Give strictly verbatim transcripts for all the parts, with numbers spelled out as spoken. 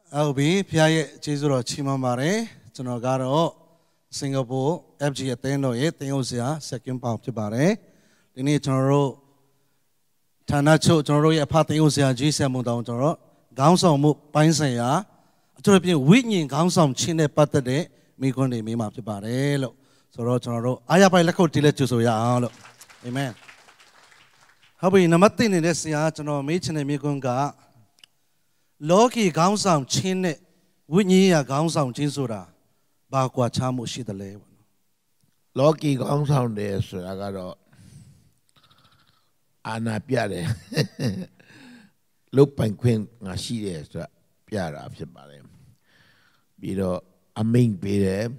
I'll be Piaget Jizuro Chimamare, Jonogaro, Singapore, F G Ateno, Theosia, second pump to Bare, the Nitoro Tanacho, Toro, Patiosia, Gisamo down Toro, Gaunsam Pinesaya, to be winning Gaunsam Chine Patade, Mikoni Mima to Bare, Soro, I have a laco tiletusoya. Amen. How be Namatin in this Yachano, Michin and Mikunga. Loki Gaunsam Chin, Winnie a Gaunsam Chinsura, Bakwa Chamu Shidale. Loki Gaunsam des, I got Anna Piare. Look and Queen, I see this, Piara after Balem. Bido, a main bede,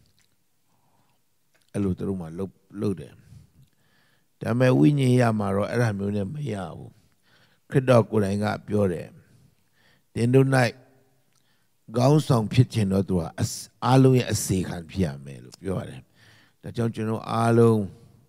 a little room, look loaded. Tame Winnie Yamaro, Eramunem Yao. Credok would hang up your name. Then do night gown song pitching or to us, alone a second piano. The don't you know, alone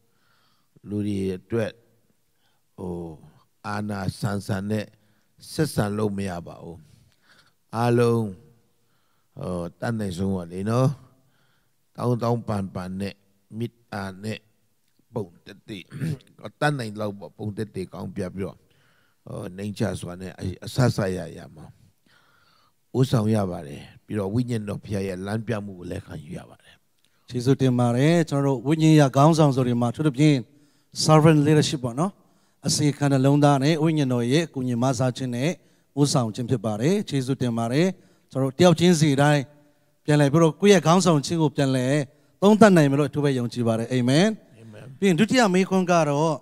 Ludi Dread or Anna Sansane, Sessan Low me about alone or Tanazua, you know, down down pan pan net, meet a net, bone that day, or Tanay low, bone that day, come Piabio. Oh, nature's one, a Sasaya Yama. Usang Yavare, Piro Winyan of Pia, Lampiamu, Lekan Yavare. Chisuti Mare, Toro, Winya Gaunsam Zorima, to the Pin, sovereign leadership, no? A sea kind of Londane, Winyanoye, Kunya Masachine, Usang Chimpibare, Chisuti Mare, Toro, Tiao Chinzi, Dai, Pianabro, Quia Gaunsam Chingu Pianle, don't that name to be young Chibare, amen. Being Dutia Mikongaro.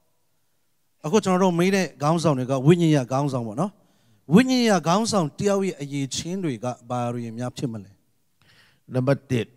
Ako channel made a Gaunsam, got Winya Gaunsam, no? Winya Gaunsam, Tiawi, a ye chin, we got Barry and Yapchimale. Number ten.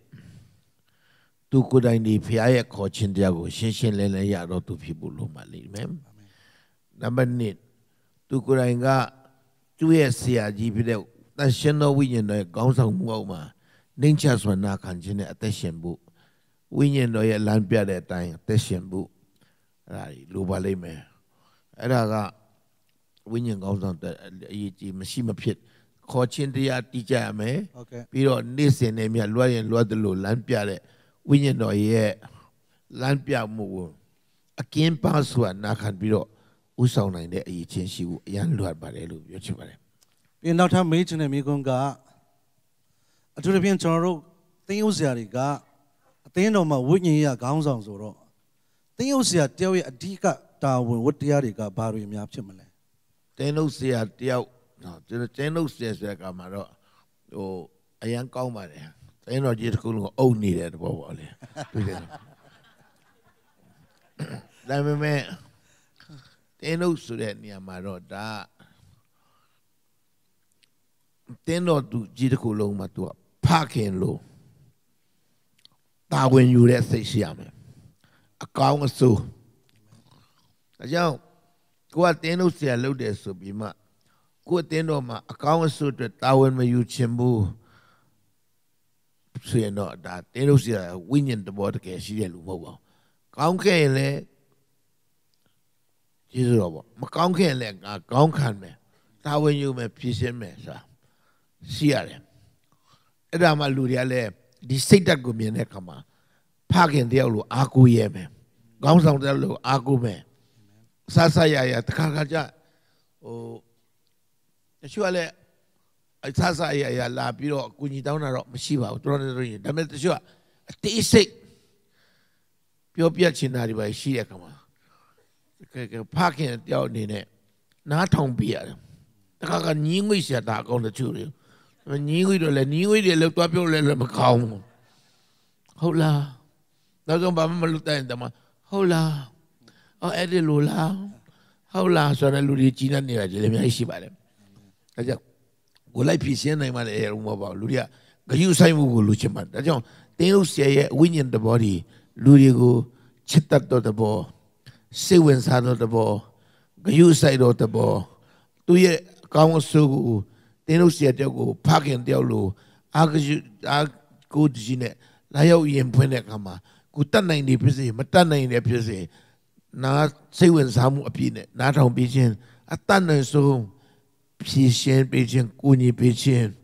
Tu could I need Pia coach in Diago, Shishin Lena Yaro to people who mali, ma'am. Number nine. Tu could I got two years here, G P D, that Shano Winyan, Gaunsam Woma, Ninjas were not continue at the Shambu. Winyan no yet Lampia that time, the Shambu. Lubaleme. Era Winning goes on the machine pit. Coaching the teacher, me. Okay. Piro Nissan, Emia, Loy and Lodelo, Lampia, Winning no ye, Lampia move. A cane pass one, Nakan Biro, Usona in the each and she young Lord Barelu, Yochibare. In not a major Migunga, a European Choro, Theosiariga, a thing of my Winya Gaunsam Zoro. Theosia, Dewi, a Dika. Town what the Ariga Barry Yapchimale. They know see a deal. No, they know says like a maro. Oh, a young comma. They know just cool only that ball. Let me man. They know so that near maro da. They know to Jitico Matua, parking low. That when you let say Siame. A cow so. Now, go at the end of the load so be ma. Go at the end of my account so that I will make you chimbu. So you know that they don't see a winning the water can see a lumber. Count can let Jesus over. Macount can let a count can me. How when you may peace and mesa. See them. Edama Ludiale, the state that go me and come. Parking the old Aku Yeme. Gowns on the low Aku me. Sasaya, the Kakaja, oh, surely a Sasaya, La Biro, Kuni down a Shiva, Tronary, the Metasua, a tea sick. Pure Piachinari by Shiakama. Parking at the old name, not on beer. The Kaka knew we said that on the children. When you knew it, looked up your little Macau. Hola. Not on Bama Lutandama. Hola. Oh, Eddie Lula. How last on a Ludicina near Jeremy Shibale? I just go like Pisian, I'm an air about Ludia. You say, Luciman. That's all. They don't say winning the body. Ludigo, Chitat the ball. Sewens had the ball. You side of the ball. Two year council. They don't say they go parking their low. I go to Gine. Layo Yen Penecama. Good ninety percent, but ninety percent. Na Sewens Ham opinion, not on Beijing. A ton so Pishan Beijing, Uni Beijing.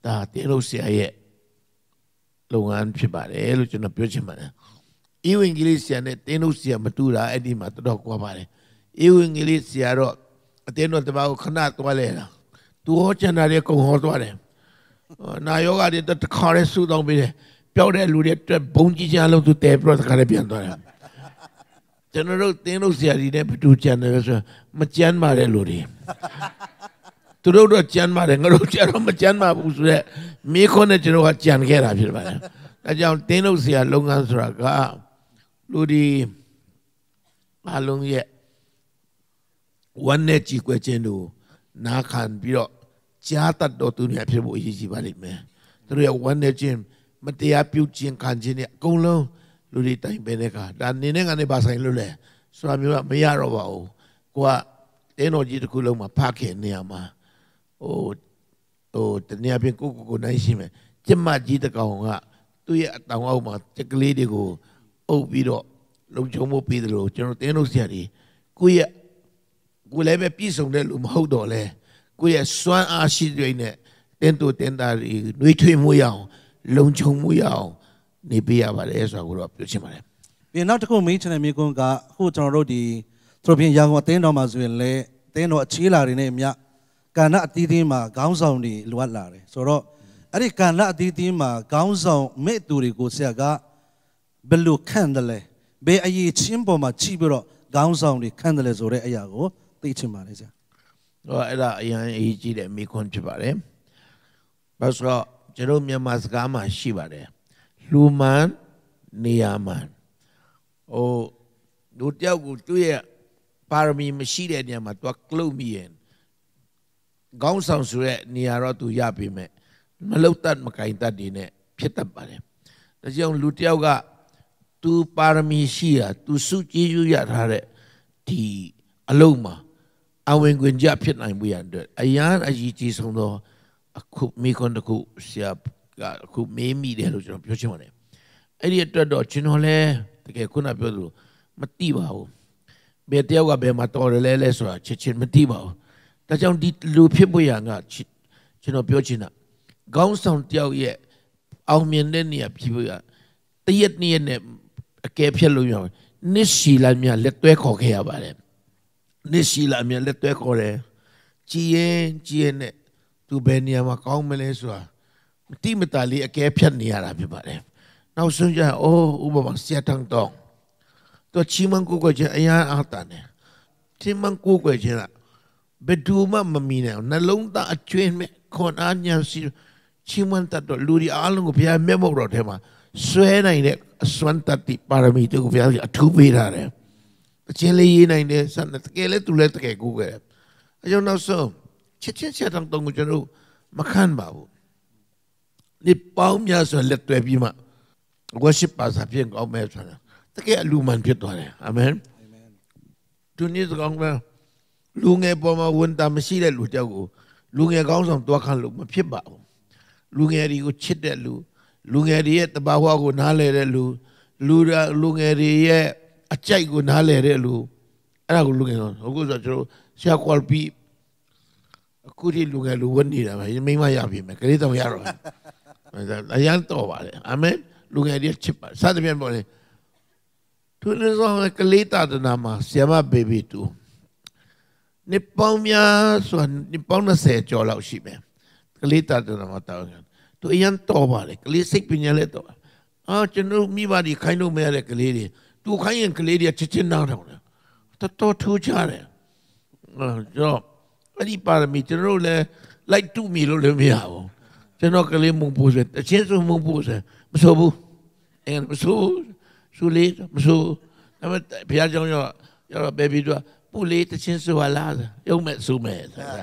ဒါတင်းလို့ဆရာရဲ့လုပ်ငန်းဖြစ်ပါတယ်လို့ကျွန်တော်ပြောချင်ပါတယ်ဧဝံဂေလိဆရာနဲ့တင်းလို့ဆရာမတူတာအဲ့ဒီမှာတော်တော်ကွာပါတယ်ဧဝံဂေလိဆရာတော့အတင်းတော်တပါးကိုခဏသွားလဲတာသူဟောကျန်တာတွေကုံဟောသွားတယ်နာယောဂတွေတခါရဲဆူတောင်းပေးတယ်ပျောက်တဲ့လူတွေအတွက်ဘုံကြီးချလုံးသူတဲပြီးတော့တခါရဲပြန်သွားတယ်ကျွန်တော်တို့တင်းလို့ဆရာကြီးနဲ့ဘယ်သူကြံတယ်ဆိုမကြမ်းပါတဲ့လူတွေသူတို့တော့ကြမ်းပါတယ်ငါတို့ကြတော့မကြမ်းပါဘူးဆိုတော့မိခွန်းနဲ့ကျွန်တော်ကကြံခဲ့တာဖြစ်ပါတယ်ဒါကြောင့်တင်းလို့ဆရာလုပ်ငန်းဆိုတာကလူဒီအလုံးရဲ့ဝမ်းနဲ့ကြည်ကွယ်ခြင်းတို့နာခံပြီးတော့ကြားတတ်တော်သူများဖြစ်ဖို့အရေးကြီးပါလိမ့်မယ်သူတို့ရဲ့ဝမ်းနဲ့ခြင်းမတရားပြုခြင်းခံခြင်းနဲ့အကုန်လုံးလူတွေတိုင်ပင်တဲ့အခါဒါနေနဲ့ကနေပါဆိုင်လို့လဲဆိုတာမျိုးကမရတော့ပါဘူးကိုကတင်းတော်ကြီးတစ်ခုလုံးမှာဖခင်နေရာမှာဟိုဟိုတနည်းအားဖြင့်ကိုကိုကိုနိုင်ရှိမယ်ကျမကြီးတကောင်ကသူ့ရဲ့အတောင်အောက်မှာတက်ကလေးတွေကိုအုပ်ပြီးတော့လုံခြုံမှုပေးတယ်လို့ကျွန်တော်တင်းလို့ဆရာကြီးကိုရဲ့ကိုလည်းပဲပြည့်စုံတဲ့လူမဟုတ်တော့လဲကိုရဲ့စွမ်းအားရှိတွေနဲ့တင်းတူတင်းသားတွေနှွေးထွေးမှုရအောင်လုံခြုံမှုရအောင်နေပေးရပါတယ်ဆိုတာကိုတော့ပြောချင်ပါတယ်ပြီးနောက်တစ်ခုမေးချင်တဲ့မြေကွန်းကအခုကျွန်တော်တို့ဒီသူတို့ပြင်ရန်ကုန်အသင်းတော်မှာဆိုရင်လေအသင်းတော်အခြေလာတွေနဲ့အမြကာဏအသီးသီးမှာခေါင်းဆောင်တွေလိုအပ်လာတယ်ဆိုတော့အဲ့ဒီကာဏအသီးသီးမှာခေါင်းဆောင်မဲ့သူတွေကိုဆရာကဘယ်လိုခန့်တယ်လဲဘယ်အရေးချင်းပေါ်မှာချိပြီးတော့ခေါင်းဆောင်တွေခန့်တယ်လဲဆိုတဲ့အရာကိုသိချင်ပါတယ်ဆရာဟောအဲ့ဒါအရင်အရေးကြီးတဲ့မိခွန်းဖြစ်ပါတယ်ဘာလို့ဆိုတော့ကျွန်တော်မြန်မာစကားမှာရှိပါတယ်လူမှန်နေရာမှန်ဟိုလူတယောက်ကိုသူ့ရဲ့ပါရမီမရှိတဲ့နေရာမှာသူကကလုတ်မိရင်ခေါင်းဆောင်ဆိုတဲ့နေရာတော့သူရပြီမဲ့မလုတ်တတ်မကင်တတ်တွေနဲ့ဖြစ်တတ်ပါတယ်ဒါကြောင့်လူတယောက်ကသူပါရမီရှိတာသူစုကြည်ယူရထားတဲ့ဒီအလုံးမှာအဝင်ခွင့်ကြဖြစ်နိုင်မှုရတဲ့အရန်အကြီးကြီးဆုံးသောအခုမိခွန်းတစ်ခုဆရာကအခုမေးမိတယ်လို့ကျွန်တော်ပြောချင်ပါတယ်အဲ့ဒီအတွက်တော့ကျွန်တော်လည်းတကယ်ခုနပြောသလိုမသိပါဘူးဘယ်တယောက်ကဘယ်မှာတော်တယ်လဲလဲဆိုတာချက်ချင်းမသိပါဘူးဒါကြောင့်ဒီလူဖြစ်ဖို့ရငါကျွန်တော်ပြောချင်တာခေါင်းဆောင်တယောက်ရဲ့အောင်မြင်တဲ့နေရာဖြစ်ဖို့ရတရက်နေ့နဲ့အကဲဖြတ်လို့ရအောင်နစ်ရှိလာမြလက်တွဲခေါ်ခဲ့ရပါတယ်နစ်ရှိလာမြလက်တွဲခေါ်တယ်ကြည်ရင်ကြည်ရင်နဲ့သူဘယ်နေရာမှာကောင်းမလဲဆိုတာမတိမတာလေးအကဲဖြတ်နေရတာဖြစ်ပါတယ်နောက်ဆုံးကျအိုးဥပမာဆရာတန်းတော့သူချီမန်ကိုကိုချင်းအရာအားတန်တယ်ချီမန်ကိုကိုချင်းကဘယ်သူမှမမီနိုင်နှလုံးသားအကျွင်းမဲ့ခွန်အားညာစီချီမန်တတ်တော့လူဒီအားလုံးကိုဘုရားမျက်မှောက်တော်ထဲမှာဆွဲနိုင်တဲ့အစွမ်းတတ်တိပါရမီတို့ကိုဘုရားအထူးပေးထားတယ်အချင်းလေးရေးနိုင်တယ်စတဲ့တကယ်လဲသူလဲတကယ်ကိုခဲ့အကြောင်းနောက်ဆုံးချက်ချင်းချက်တောင်တုံးကိုကျွန်တော်မခံပါဘူးဒီပေါင်းများဆိုလက်တွေ့ပြီးမှ worship ပါစာပြင်ကောင်းမဲ့ဆိုတာတကယ်အလူမှန်ဖြစ်သွားတယ်အာမင်သူနေ့စကောင်းကလူငယ်ပေါ်မှာဝန်တာမရှိတဲ့လူတောက်ကိုလူငယ်ကောင်းဆောင်တွားခံလို့မဖြစ်ပါဘူးလူငယ်တွေကိုချစ်တဲ့လူလူငယ်တွေရဲ့တဘာဝကိုနားလည်တဲ့လူလူလူငယ်တွေရဲ့အကြိုက်ကိုနားလည်တဲ့လူအဲ့ဒါကိုလူငယ်ကောင်းဟုတ်ကဲ့ဆိုကျွန်တော်ဆရာကွာပြီးအခုဒီလူငယ်လူဝတ်နေတာပဲမိမရပြီမယ်ကလေးတောင်ရတော့အရန်တော့ပါလေအာမင်လူငယ်တွေချစ်ပါစသဖြင့်ပေါ့လေသူလည်းဆိုကလေးတာတနာမှာဆရာမဘေဘီတူနေပေါင်းများဆိုနေပေါင်း၂၀ကျော်လောက်ရှိမယ်ကလေးတာတနာမှာတောင်းတယ်သူအရန်တော့ပါလေကလေးစိတ်ပညာလည်းတော့အာကျွန်တော်မိဘတွေခိုင်းလို့မရတဲ့ကလေးတွေသူခိုင်းရင်ကလေးတွေချက်ချင်းနားထောင်တယ်တော်တော်ထူးခြားတယ်အဲတော့အဲ့ဒီပါရမီကျွန်တော်လည်းလိုက်တူမီလို့လည်းမရဘူးကျွန်တော်ကလေးမုံပိုးဆိုအချင်းစုံမုံပိုးဆိုမဆိုဘူးအဲမဆိုဆူလေးမဆိုဒါပေမဲ့ဘုရားကျောင်းရောရောဘေဘီတို့ပူလေးတချင်းဆိုလာရုံမဲ့ဆိုမဲ့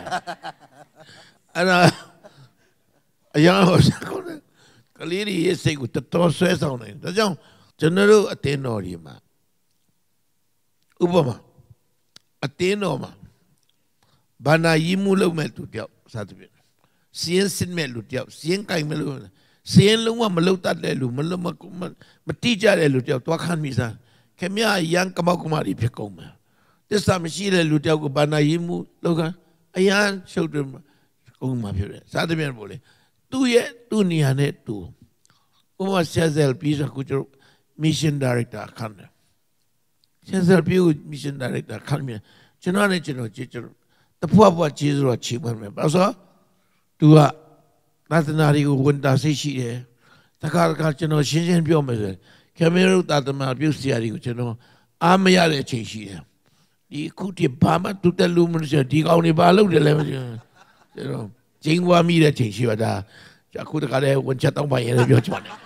အဲ့ဒါအရာဟောကလေးတွေရဲ့စိတ်ကိုတော်တော်ဆွဲဆောင်နေဒါကြောင့်ကျွန်တော်တို့အတင်းတော်ဒီမှာဥပမာအတင်းတော်မှာဘာနာယီမှုလုံးမဲ့သူတယောက်စသဖြင့်စီရင်စစ်မဲ့လူတယောက်စီရင်ကင်မဲ့လူစီရင်လုံးဝမလုံတတ်တဲ့လူမလုံမတိကြတဲ့လူတယောက်တွားခန့်မိစားခင်ဗျာရန်ကမောက်ကမာရီဖြစ်ကုန်မယ်တစ္ဆာမရှိတဲ့လူတယောက်ကိုဘာနာယီမှုလောကအရန်ရှုပ်တယ်ကုန်မှာဖြစ်တယ်စသဖြင့်ပေါ့လေသူ့ရဲ့သူ့နေရာနဲ့သူဥပမာဆယ်ဆယ်ပြီးဆိုကိုကျွန်တော် mission director ခန့်တယ်ဆယ်ဆယ်ပြီးကို mission director ခန့်မြင်ကျွန်တော်နဲ့ကျွန်တော်ကြည့်ကျွန်တော်တဖွာဖွာကျေးဇူးတော်ချီးမွမ်းမယ်ဘာလို့ဆိုသူကသာသနာတွေကိုဝန်တာစိတ်ရှိတယ်တခါတခါကျွန်တော်ရှင်းရှင်းပြောမယ်ဆိုခေမေရုသာသနာပြုဆရာတွေကိုကျွန်တော်အားမရတဲ့အချိန်ရှိတယ်ဒီခုတည်းဘာမှတူတက်လို့မလို့ဒီကောင်တွေဘာလုပ်တယ်လဲမသိဘူးကျွန်တော်ဂျင်းဝါမိတဲ့ချိန်ရှိပါဒါအခုတခါလဲဝန်ချက်တောင်းပါရင်လည်းပြောချင်တယ်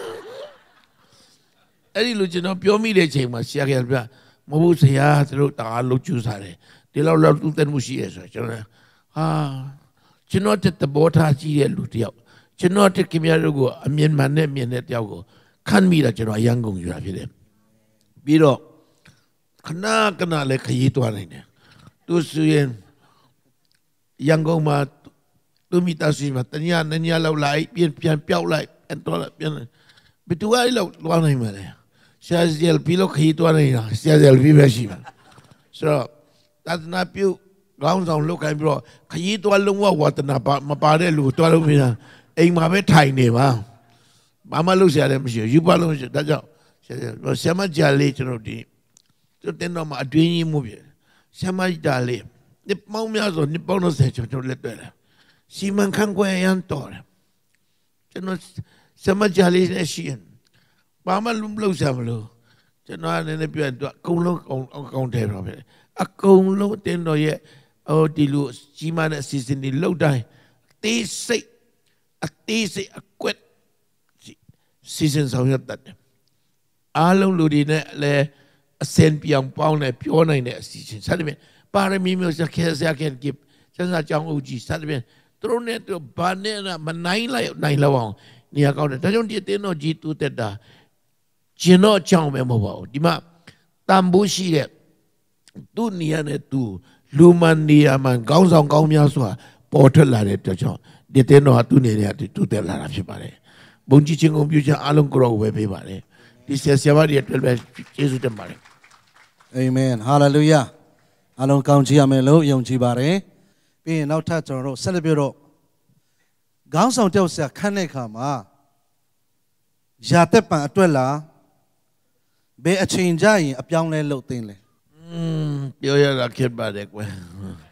အဲ့ဒီလိုကျွန်တော်ပြောမိတဲ့ချိန်မှာဆရာကပြောမဟုတ်ဆရာတို့တာလို့ကျူးစားတယ်ဒီလောက်လောက်တူတက်မှုရှိရဆိုကျွန်တော်ဟာကျွန်တော်တဲ့သဘောထားကြီးတဲ့လူတယောက်ကျွန်တော်တဲ့ခင်ဗျားတို့ကိုအမြင်မှန်နဲ့မြင်တဲ့တယောက်ကိုခန့်မိတာကျွန်တော်အယံကုန်ယူတာဖြစ်တယ်ပြီးတော့ခဏခဏလည်းခရီးသွားနိုင်တယ်သူဆိုရင်ရန်ကုန်မှာသူမိသားစုမှာတညနညလောက်လိုက်ပြန်ပြန်ပြောက်လိုက်ပြန်တော့ပြန်ဘယ်သူအဲ့လောက်လွားနိုင်မှာလဲဆရာဇယ်ပြီးလို့ခရီးသွားနေတာဆရာဇယ်ပြီးပဲရှိမှာဆိုတော့သာသနာပြုခေါင်းဆောင်လောက်ခိုင်းပြီးတော့ခရီးသွားလုံးဝဝါသနာမပါတဲ့လူသွားလို့မရအိမ်မှာပဲထိုင်နေပါဘာမှလုပ်ရလည်းမရှိဘူးယူပါလို့မရှိဒါကြောင့်ဆရာမကြာလေးကျွန်တော်ဒီကျွန်တော်တင်တော့မှအတွင်းကြီးမှုပြဆရာမကြာလေးဒီပေါင်းများဆိုဒီပေါင်းတော့ဆက်ကျွန်တော်လက်တွေ့တယ်စီမံခန့်ခွဲရန်တော်တယ်ကျွန်တော်ဆရာမကြာလေးနဲ့ရှိရင်ဘာမှလုံးလုပ်ရမလို့ကျွန်တော်အနေနဲ့ပြန်တော့အကုန်လုံးအကုန်တယ်တော့ပဲအကုန်လုံးတင်တော့ရဲ့ဟိုဒီလိုကြီးမားတဲ့အစီအစဉ်တွေလုပ်တိုင်းတေးစိတ်အသေးစိတ်အကွက်စီစဉ်ဆောင်ရွက်တတ်တယ်အားလုံးလူတွေနဲ့လည်းအစင်ပြောင်ပေါင်းနဲ့ပြောနိုင်တဲ့အစီအစဉ်ဆက်တယ်ပါရမီမျိုးစခဲစခဲကစ်စစကြောင်းဦးကြီးဆက်တယ်သူတို့နဲ့သူဘာနဲ့မနိုင်လိုက်နိုင်လောက်အောင်နေရာကောင်းတယ်ဒါကြောင့်ဒီတင်းတော်ကြီးတူတက်တာကျင်တော့အကြောင်းပဲမဟုတ်ပါဘူးဒီမှာတန်ဖိုးရှိတဲ့သူ့နေရာနဲ့သူလူမန်နေရာမှာခေါင်းဆောင်ကောင်းများစွာပေါ်ထွက်လာတဲ့အတွက်ကြောင့်ဒီတင်းတော်ဟာသူ့နေရာတူတက်လာတာဖြစ်ပါတယ်ဘုန်းကြီးချင်းကွန်ပျူတာအားလုံးကိုရောဝယ်ပေးပါတယ်ဒီဆရာဆရာမတွေအတွက်ပဲကျေးဇူးတင်ပါတယ်အာမင်ဟာလေလုယာအားလုံးကောင်းချီးရမယ်လို့ယုံကြည်ပါတယ်ပြီးရင်နောက်ထပ်ကျွန်တော်တို့ဆက်လက်ပြတော့ခေါင်းဆောင်တယောက်ဆရာခန့်တဲ့အခါမှာရာသက်ပံအတွက်လားဘယ်အချိန်ကြရင်အပြောင်းလဲလုပ်သိမ်းလဲอืมပြောရတာခက်ပါတယ်ကွယ်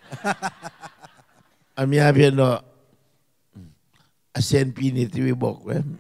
အများပြတော့အစင်ပြနေသေးဘောကွယ်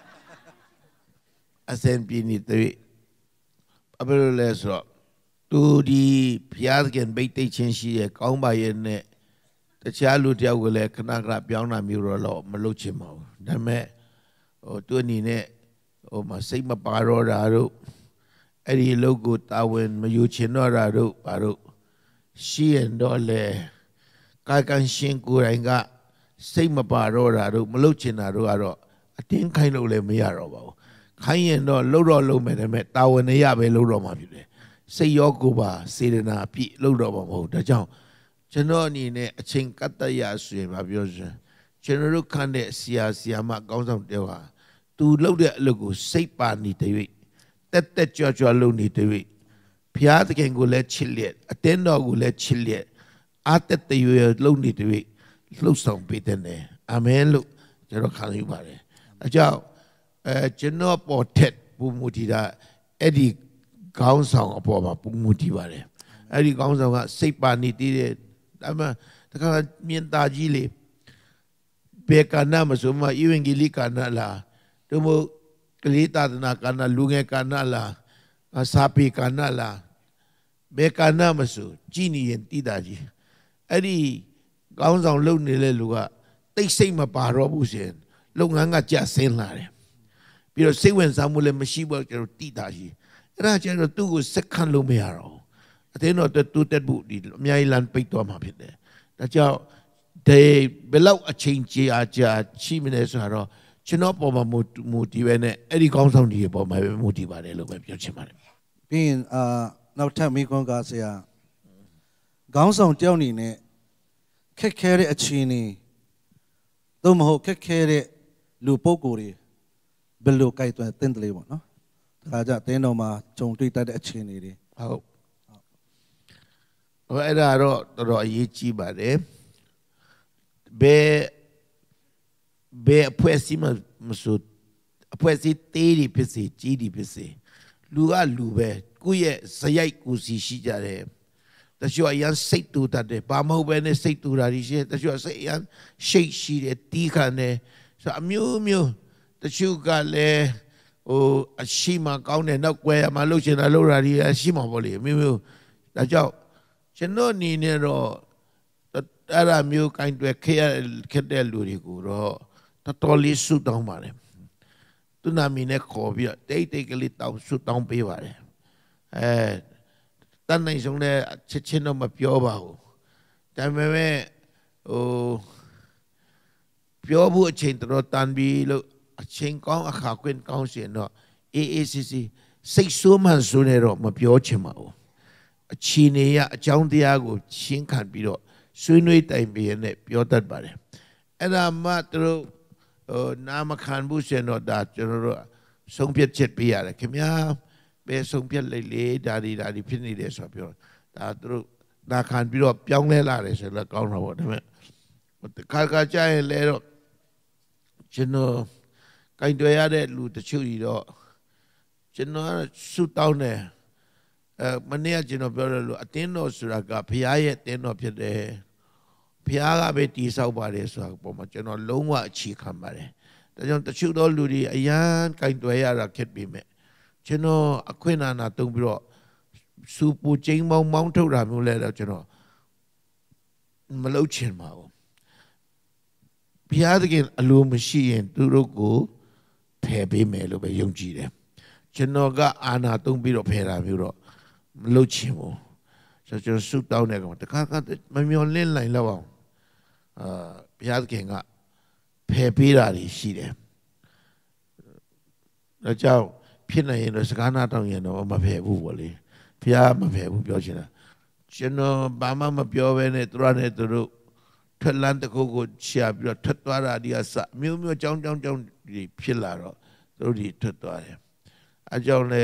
အစင်ပြနေသေးအဘယ်လိုလဲဆိုတော့သူဒီဘုရားခင်ဗိတ်သိချင်းရှိတဲ့ကောင်းပါရဲ့နဲ့တခြားလူတယောက်ကိုလည်းခဏခဏပြောင်းတာမျိုးတော့မလုပ်ချင်ပါဘူးဒါပေမဲ့ဟိုသူအနေနဲ့ဟိုမှာစိတ်မပါတော့တာတို့အဲ့ဒီလောက်ကိုတာဝန်မယူချင်တော့တာတို့ဘာတို့ရှိရင်တော့လေကာကန်ရှင်ကိုယ်တိုင်ကစိတ်မပါတော့တာတို့မလုပ်ချင်တာတို့ကတော့အတင်းခိုင်းလို့လည်းမရတော့ပါဘူးခိုင်းရင်တော့လှုပ်တော့လှုပ်မယ်ဒါပေမဲ့တာဝန်နဲ့ရပဲလှုပ်တော့မှာဖြစ်တယ်စိတ်ရောကိုယ်ပါစေတနာပြည့်လှုပ်တော့မှာမဟုတ်ဒါကြောင့်ကျွန်တော်အနေနဲ့အချိန်ကတ္တရဆိုရင်မပြောစမ်းကျွန်တော်တို့ခန့်တဲ့ဆရာဆရာမကောင်းဆောင်တယောက်ဟာသူလှုပ်တဲ့အလုပ်ကိုစိတ်ပါနေတဲ့၍တက်တက်ကြွကြွလုပ်နေတဲ့၍ဘုရားသခင်ကိုလည်းချစ်လျက်အတင်းတော်ကိုလည်းချစ်လျက်အားတက်တရွယ်လုပ်နေတဲ့၍လှုပ်ဆောင်ပေးတဲ့အာမင်လို့ကျွန်တော်ခံယူပါတယ်အကြောင်းအဲကျွန်တော်ပေါ်ထက်ပူမူတီတာအဲ့ဒီခေါင်းဆောင်အပေါ်မှာပူမူတီပါတယ်အဲ့ဒီခေါင်းဆောင်ကစိတ်ပါနေတည်တဲ့ဒါမှတခါမြင်သားကြီးလေဘေကနာမဆိုမှဧဝံဂေလိကာနာလားတို့မို့ကလေးသာသနာကာနာလူငယ်ကာနာလားစာပေကာနာလားဘေကနာမဆိုကြည်နေရင်တည်တာကြီးအဲ့ဒီကောင်းဆောင်လုပ်နေတဲ့လူကတိတ်ဆိတ်မပါတော့ဘူးရှင်လုပ်ငန်းကကြာဆင်းလာတယ်ပြီးတော့စိတ်ဝင်စားမှုလည်းမရှိဘူးကျွန်တော်တည်တာကြီးအဲ့ဒါကျတော့သူ့ကိုစက်ခန့်လို့မရတော့အတင်းတော့တူတက်ဖို့ဒီအများကြီးလမ်းပိတ်သွားမှာဖြစ်တယ်ဒါကြောင့်ဒီဘယ်လောက်အချိန်ကြာကြာရှိမလဲဆိုတော့ကျွန်တော်ပေါ်မှာမူတည်ပဲနဲ့အဲ့ဒီကောင်းဆောင်တွေပေါ်မှာပဲမူတည်ပါတယ်လို့ပဲပြောချင်ပါတယ်ပြီးရင်အာနောက်ထပ်မိကွန်ကဆရာခေါင်းဆောင်တယောက်နေနဲ့ခက်ခဲတဲ့အခြေအနေသို့မဟုတ်ခက်ခဲတဲ့လူပုဂ္ဂိုလ်တွေဘယ်လိုကြိုက်သွားတင်တယ်လေပေါ့နော်ဒါကြတင်းတော်မှာဂျုံတွေ့တတ်တဲ့အခြေအနေတွေဟုတ်ဟိုအဲ့ဒါတော့တော်တော်အရေးကြီးပါတယ်ဘယ်ဘယ်အဖွဲ့အစည်းမှမဆိုအဖွဲ့အစည်းသေးတွေဖြစ်စေကြီးတွေဖြစ်စေလူကလူပဲကိုယ့်ရဲ့ဇယိုက်ကိုစီရှိကြတယ်တချို့အရန်စိတ်တူတတ်တယ်ဘာမဟုတ်ပဲနဲ့စိတ်တူတာရှိတယ်တချို့စိတ်အရန်ရှိတ်ရှိတယ်တီးခံတယ်ဆိုအမျိုးမျိုးတချို့ကလည်းဟိုအရှိမကောင်းတယ်နောက်ကွယ်မှာလှုပ်ရှင်တာလှုပ်တာတွေအရှိမပေါ့လေအမျိုးမျိုးဒါကြောင့်ကျွန်တော်အနေနဲ့တော့အဲ့ဒါမျိုးကင်တွယ်ခဲ့ရခဲ့တဲ့လူတွေကိုတော့တော်တော်လေးဆုတောင်းပါတယ်သူနာမည်နဲ့ခေါ်ပြီးတော့တိတ်တိတ်ကလေးတောင်းဆုတောင်းပေးပါတယ်အဲတန်နိုင်ဆုံးတဲ့ချက်ချင်းတော့မပြောပါဘူးဒါပေမဲ့ဟိုပြောဖို့အချိန်တော်တန်ပြီးလို့အချိန်ကောင်းအခါကွင်းကောင်းရှင်တော့အေးအေးစီစီစိတ်ဆိုးမှန်ဆိုးနေတော့မပြောချင်ပါဘူးအချီနေရအကြောင်းတရားကိုရှင်းခံပြီးတော့ဆွေးနွေးတိုင်ပင်နဲ့ပြောတတ်ပါတယ်အဲ့ဒါမှသူတို့ဟိုနာမခံဘူးရှင်တော့ဒါကျွန်တော်တို့ဆုံးဖြတ်ချက်ပေးရတယ်ခင်ဗျာဘယ်ဆုံးဖြတ်လိုက်လေဒါဒီဒါဒီဖြစ်နေတယ်ဆိုတော့ပြောဒါသူတို့နာခံပြီးတော့ပြောင်းလဲလာတယ်ဆိုတော့ကောင်းတာပေါ့ဒါပေမဲ့ခါခါကြာရင်လဲတော့ကျွန်တော်ကင်တွယ်ရတဲ့လူတချို့ကြီးတော့ကျွန်တော်ဆုတောင်းတယ်အဲမနေ့ကကျွန်တော်ပြောတယ်လို့အတင်းတော်ဆိုတာကဘုရားရဲ့တင်းတော်ဖြစ်တယ်ဘုရားကပဲတည်ဆောက်ပါတယ်ဆိုတာပုံမှာကျွန်တော်လုံးဝအခြေခံပါတယ်ဒါကြောင့်တချို့သောလူတွေအရန်ကင်တွယ်ရတာခက်ပြီမဲ့ကျွန်တော်အခွင့်အာဏာတုံးပြီးတော့စူပူချင်းမောင်းမောင်းထုတ်တာမျိုးလဲတော့ကျွန်တော်မလုပ်ချင်ပါဘူးဘုရားသခင်အလိုမရှိရင်သူတို့ကိုဖယ်ပေးမယ်လို့ပဲယုံကြည်တယ်ကျွန်တော်ကအာဏာတုံးပြီးတော့ဖယ်တာမျိုးတော့မလုပ်ချင်ဘူးဆိုကျွန်တော်ဆုတောင်းတဲ့ကောင်တခါကမမျော်လင့်နိုင်တော့အောင်အာဘုရားသခင်ကဖယ်ပေးတာရှိတယ်ဒါကြောင့်ဖြစ်နိုင်ရင်တော့စကားနာတောင်းရင်တော့မဖယ်ဘူးပေါ့လေဘုရားမဖယ်ဘူးပြောချင်တာကျွန်တော်ဘာမှမပြောဘဲနဲ့သူရနဲ့သူတို့ထွက်လန်းတခုကိုရှာပြီးတော့ထွက်သွားတာဒီအစမျိုးမျိုးကြောင်းကြောင်းကြောင်းဖြစ်လာတော့သူတို့ဒီထွက်သွားတယ်အကြောင်းလဲ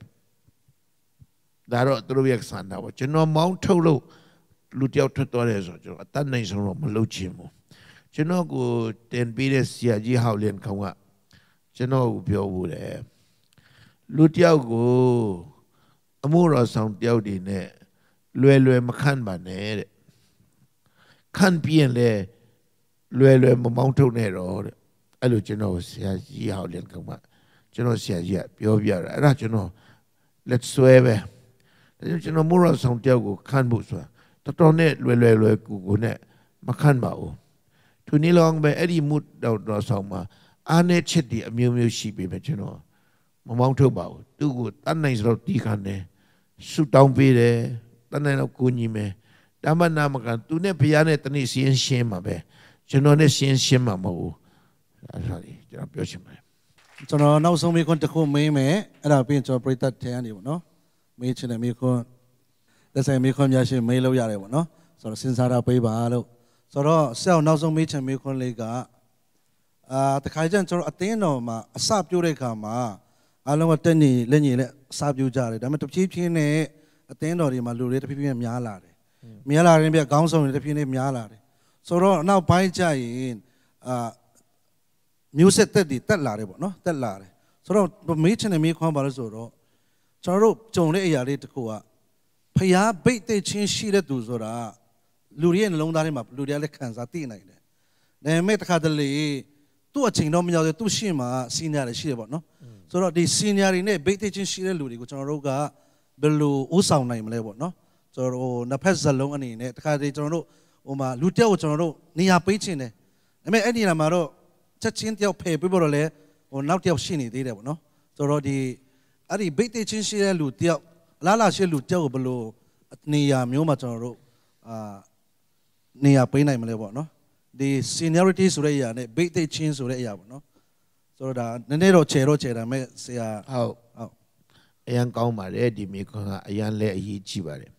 ဒါတော့သူတို့ရဲ့ဆန္ဒပေါ့ကျွန်တော်မောင်းထုတ်လို့လူတယောက်ထွက်သွားတယ်ဆိုတော့ကျွန်တော်အတတ်နိုင်ဆုံးတော့မလုပ်ချင်ဘူးကျွန်တော်ကိုတင်ပေးတဲ့ဆရာကြီးဟောက်လင်ခေါင်ကကျွန်တော်ကိုပြောဘူးတယ်လူတယောက်ကိုအမှုတော်ဆောင်တယောက်ဒီနဲ့လွယ်လွယ်မခန့်ပါနဲ့တဲ့ခန့်ပြင်းလေလွယ်လွယ်မမောင်းထုတ်နဲ့တော့တဲ့အဲ့လိုကျွန်တော်ဆရာကြီးဟောက်လင်ခေါင်ကကျွန်တော်ဆရာကြီးကပြောပြတာအဲ့ဒါကျွန်တော်လက်ဆွဲပဲဒါကြောင့်ကျွန်တော်မိုးရဆောင်တယောက်ကိုခန့်ဖို့ဆိုတာတော်တော်နဲ့လွယ်လွယ်လွယ်ကူကူနဲ့မခန့်ပါဘူးသူနေလောင်းပဲအဲ့ဒီမှုတော်တော်ဆောင်မှာအားနဲ့ချက်ဒီအမျိုးမျိုးရှိပြီပဲကျွန်တော်မမောင်းထုတ်ပါဘူးသူ့ကိုတတ်နိုင်စတော့တီးခံတယ်ဆုတောင်းပေးတယ်တတ်နိုင်တော့ကိုညီမယ်တမနာမကန်သူနဲ့ဘုရားနဲ့တနည်းရှင်းရှင်းမှာပဲကျွန်တော်နဲ့ရှင်းရှင်းမှာမဟုတ်ဘူးအဲ့ဒါလေးကျွန်တော်ပြောချင်ပါတယ်ကျွန်တော်နောက်ဆုံးမိခွန်းတစ်ခုမေးမယ်အဲ့ဒါပြီးရင်ကျွန်တော်ပြိတ္တထဲကနေပေါ့နော်မေးချင်တဲ့မိခွန်းလက်ဆိုင်မိခွန်းများရှိမေးလို့ရတယ်ပေါ့နော်ဆိုတော့စဉ်းစားတာပေးပါလို့ဆိုတော့ဆရာနောက်ဆုံးမေးချင်မိခွန်းလေးကအာတခါကျရင်ကျွန်တော်အတင်းတော်မှာအစပြုတ်တဲ့ခါမှာအားလုံးကတက်နေလက်ညင်လက်အစပြုတ်ကြတယ်ဒါပေမဲ့တဖြည်းဖြည်းနဲ့အတင်းတော်တွေမှာလူတွေတဖြည်းဖြည်းများလာတယ်များလာရင်ပြခေါင်းဆောင်တွေတဖြည်းဖြည်းများလာတယ်ဆိုတော့နောက်ပိုင်းကျရင်အာမျိုးဆက်တက်တွေတက်လာတယ်ပေါ့နော်တက်လာတယ်ဆိုတော့မေးချင်တဲ့မေးခွန်းပါလို့ဆိုတော့ကျွန်တော်တို့ကြုံတဲ့အရာလေးတစ်ခုကဖျားဘိတ်သိချင်းရှိတဲ့သူဆိုတာလူတွေရဲ့နှလုံးသားထဲမှာလူတွေကလည်းခံစားသိနိုင်တယ်ဒါပေမဲ့တစ်ခါတလေသူ့အချိန်တော့မရောက်သေးသူ့ရှင်းမှာစီနီယာတွေရှိတယ်ပေါ့နော်ဆိုတော့ဒီစီနီယာတွေနဲ့ဘိတ်သိချင်းရှိတဲ့လူတွေကိုကျွန်တော်တို့ကဘယ်လိုဥဆောင်နိုင်မလဲပေါ့နော်ကျွန်တော်တို့နှစ်ဖက်စလုံးအနေနဲ့တစ်ခါတလေကျွန်တော်တို့ဟိုမှာလူတယောက်ကိုကျွန်တော်တို့နေရာပေးချင်တယ်ဒါပေမဲ့အဲ့ဒီနေရာမှာတော့ချက်ချင်းတယောက်ဖယ်ပေးဖို့တော့လဲဟိုနောက်တယောက်ရှိနေသေးတယ်ပေါ့နော်ဆိုတော့ဒီအဲ့ဒီဘိတ်သိချင်းရှိတဲ့လူတယောက်အလားလားရှိလူတယောက်ကိုဘယ်လိုနေရာမျိုးမှာကျွန်တော်တို့အာနေရာပေးနိုင်မလဲပေါ့နော်ဒီ seniority ဆိုတဲ့အရာနဲ့ big သိချင်းဆိုတဲ့အရာပေါ့နော်ဆိုတော့ဒါနည်းနည်းတော့ခြေတော့ခြေတာမဲ့ဆရာဟုတ်ဟုတ်အရန်ကောင်းပါတယ်ဒီမိခွန်းကအရန်လဲအရေးကြီးပါတယ်